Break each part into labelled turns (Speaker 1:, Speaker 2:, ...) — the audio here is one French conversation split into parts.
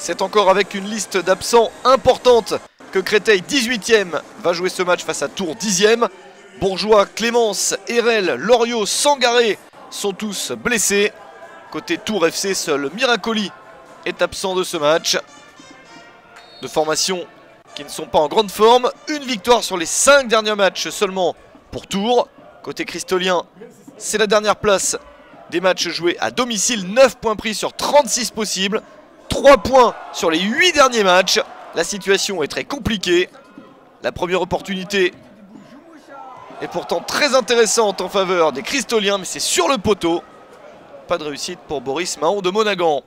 Speaker 1: C'est encore avec une liste d'absents importante que Créteil 18e va jouer ce match face à Tours 10e. Bourgeois, Clémence, Hérel, Loriot, Sangaré sont tous blessés. Côté Tours FC, seul Miracoli est absent de ce match. De formations qui ne sont pas en grande forme. Une victoire sur les 5 derniers matchs seulement pour Tours. Côté cristolien, c'est la dernière place des matchs joués à domicile. 9 points pris sur 36 possibles. 3 points sur les 8 derniers matchs. La situation est très compliquée. La première opportunité est pourtant très intéressante en faveur des cristoliens, mais c'est sur le poteau. Pas de réussite pour Boris Mahon de Monagan.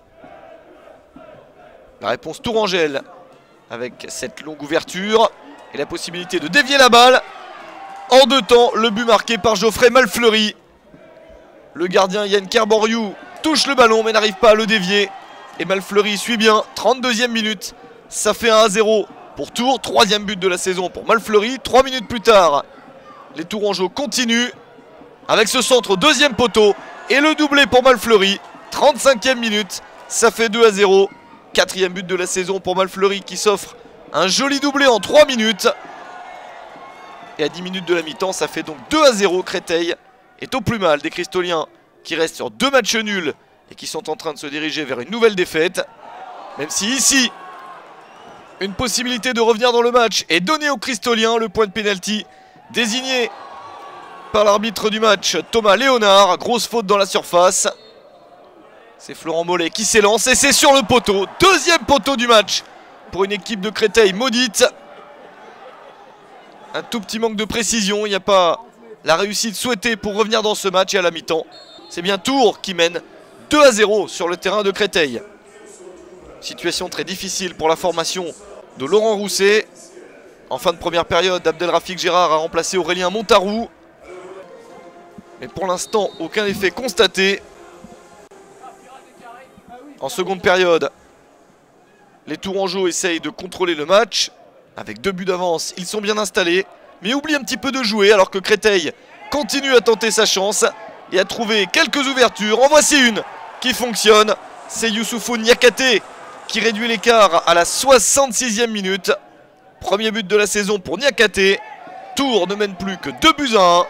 Speaker 1: La réponse Tourangelle avec cette longue ouverture et la possibilité de dévier la balle. En 2 temps, le but marqué par Geoffrey Malfleury. Le gardien Yann Kerboriou touche le ballon mais n'arrive pas à le dévier. Et Malfleury suit bien. 32e minute. Ça fait 1-0 pour Tours. 3e but de la saison pour Malfleury. 3 minutes plus tard, les Tourangeaux continuent avec ce centre au 2e poteau. Et le doublé pour Malfleury. 35e minute. Ça fait 2-0. 4e but de la saison pour Malfleury qui s'offre un joli doublé en 3 minutes. Et à 10 minutes de la mi-temps, ça fait donc 2-0. Créteil est au plus mal des cristoliens qui restent sur 2 matchs nuls et qui sont en train de se diriger vers une nouvelle défaite. Même si ici, une possibilité de revenir dans le match est donnée aux cristoliens. Le point de pénalty désigné par l'arbitre du match, Thomas Léonard. Grosse faute dans la surface. C'est Florent Mollet qui s'élance et c'est sur le poteau. 2e poteau du match pour une équipe de Créteil maudite. Un tout petit manque de précision. Il n'y a pas la réussite souhaitée pour revenir dans ce match. Et à la mi-temps, c'est bien Tours qui mène 2-0 sur le terrain de Créteil. Situation très difficile pour la formation de Laurent Rousset. En fin de première période, Abdelrafik Gérard a remplacé Aurélien Montarou. Mais pour l'instant, aucun effet constaté. En seconde période, les Tourangeaux essayent de contrôler le match. Avec 2 buts d'avance, ils sont bien installés. Mais oublient un petit peu de jouer alors que Créteil continue à tenter sa chance et à trouver quelques ouvertures. En voici une qui fonctionne. C'est Youssoufou Niakate qui réduit l'écart à la 66e minute. Premier but de la saison pour Niakate. Tours ne mène plus que 2-1.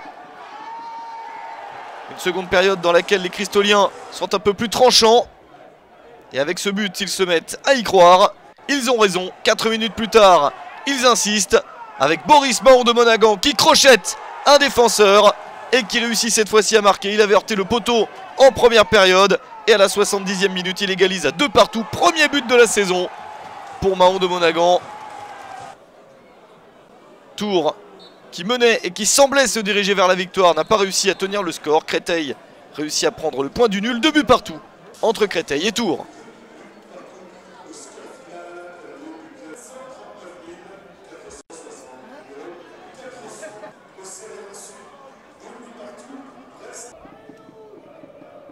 Speaker 1: Une seconde période dans laquelle les cristoliens sont un peu plus tranchants. Et avec ce but, ils se mettent à y croire. Ils ont raison. 4 minutes plus tard, ils insistent. Avec Boris Mahon de Monagan qui crochette un défenseur et qui réussit cette fois-ci à marquer. Il avait heurté le poteau en première période. Et à la 70e minute, il égalise à 2 partout. Premier but de la saison pour Mahon de Monagan. Tours, qui menait et qui semblait se diriger vers la victoire, n'a pas réussi à tenir le score. Créteil réussit à prendre le point du nul. 2 buts partout entre Créteil et Tours.